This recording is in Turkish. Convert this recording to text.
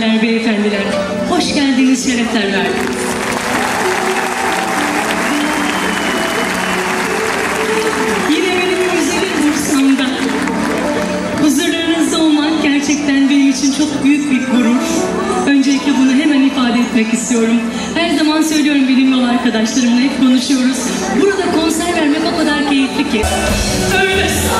hanımefendiler, beyefendiler. Hoş geldiniz, şerefler verdiniz. Yine benim güzelim Bursa'mda huzurlarınızda olmak gerçekten benim için çok büyük bir gurur. Öncelikle bunu hemen ifade etmek istiyorum. Her zaman söylüyorum, benim yol arkadaşlarımla hep konuşuyoruz. Burada konser vermek o kadar keyifli ki. Öyle